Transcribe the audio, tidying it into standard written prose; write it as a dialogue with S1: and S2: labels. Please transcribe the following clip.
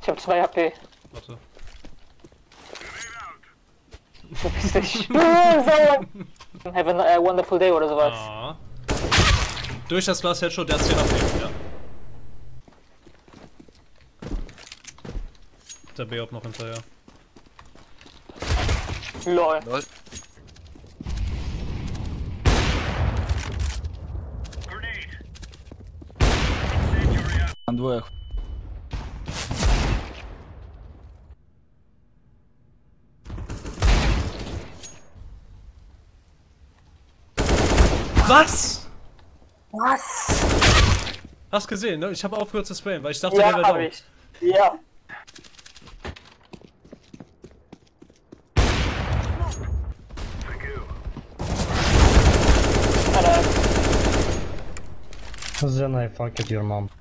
S1: hab 2 HP.
S2: Warte.
S1: Verpiss dich. Sauer. Have a wonderful day oder sowas.
S2: Ah. Durch das Glas Headshot, der hat 10 HP, ja. Der B-Op noch hinterher.
S1: Lol.
S3: Двоих.
S2: Was?
S1: Was?
S2: Hast gesehen, ne? Ich habe aufgehört zu sprayen, weil ich dachte,
S1: Ja,
S2: der wäre
S1: hab
S2: down.
S1: ich. Ja.
S4: Then I fucked your mom.